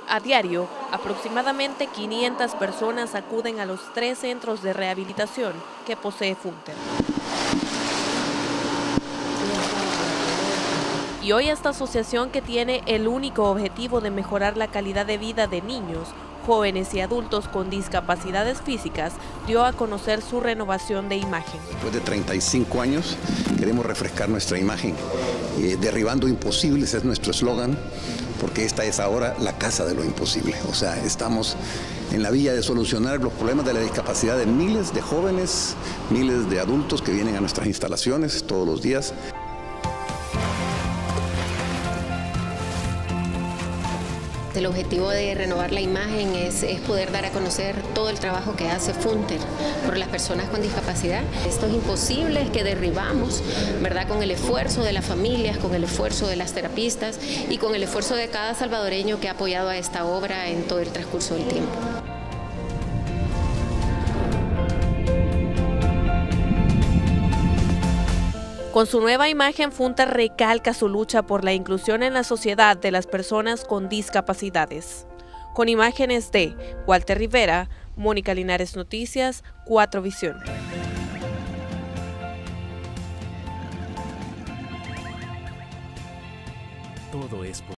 A diario, aproximadamente 500 personas acuden a los 3 centros de rehabilitación que posee Funter. Y hoy esta asociación, que tiene el único objetivo de mejorar la calidad de vida de niños, jóvenes y adultos con discapacidades físicas, dio a conocer su renovación de imagen. Después de 35 años queremos refrescar nuestra imagen. Derribando imposibles es nuestro eslogan, porque esta es ahora la casa de lo imposible. O sea, estamos en la vía de solucionar los problemas de la discapacidad de miles de jóvenes, miles de adultos que vienen a nuestras instalaciones todos los días. El objetivo de renovar la imagen es poder dar a conocer todo el trabajo que hace Funter por las personas con discapacidad. Estos imposibles que derribamos, ¿verdad?, con el esfuerzo de las familias, con el esfuerzo de las terapistas y con el esfuerzo de cada salvadoreño que ha apoyado a esta obra en todo el transcurso del tiempo. Con su nueva imagen, Funter recalca su lucha por la inclusión en la sociedad de las personas con discapacidades. Con imágenes de Walter Rivera, Mónica Linares Noticias, 4 Visión. Todo es